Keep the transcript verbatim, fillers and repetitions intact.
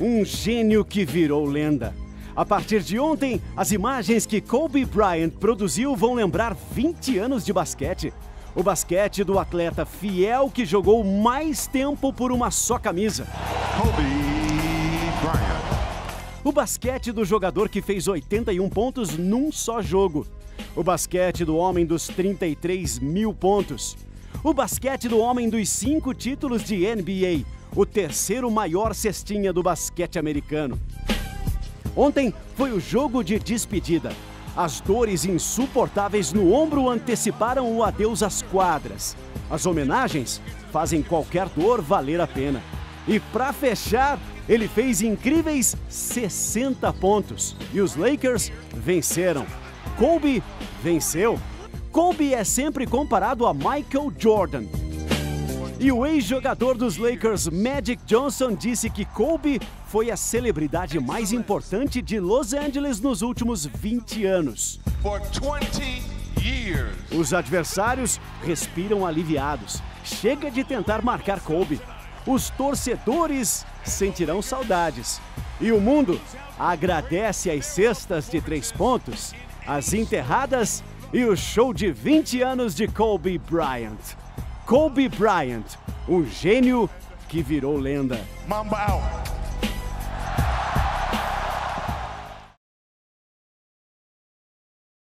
Um gênio que virou lenda. A partir de ontem, as imagens que Kobe Bryant produziu vão lembrar vinte anos de basquete. O basquete do atleta fiel que jogou mais tempo por uma só camisa. Kobe Bryant. O basquete do jogador que fez oitenta e um pontos num só jogo. O basquete do homem dos trinta e três mil pontos. O basquete do homem dos cinco títulos de N B A, o terceiro maior cestinha do basquete americano. Ontem foi o jogo de despedida. As dores insuportáveis no ombro anteciparam o adeus às quadras. As homenagens fazem qualquer dor valer a pena. E para fechar, ele fez incríveis sessenta pontos. E os Lakers venceram. Kobe venceu. Kobe é sempre comparado a Michael Jordan. E o ex-jogador dos Lakers, Magic Johnson, disse que Kobe foi a celebridade mais importante de Los Angeles nos últimos vinte anos. For twenty years. Os adversários respiram aliviados. Chega de tentar marcar Kobe. Os torcedores sentirão saudades. E o mundo agradece as cestas de três pontos, as enterradas e o show de vinte anos de Kobe Bryant. Kobe Bryant, um gênio que virou lenda. Mamba out.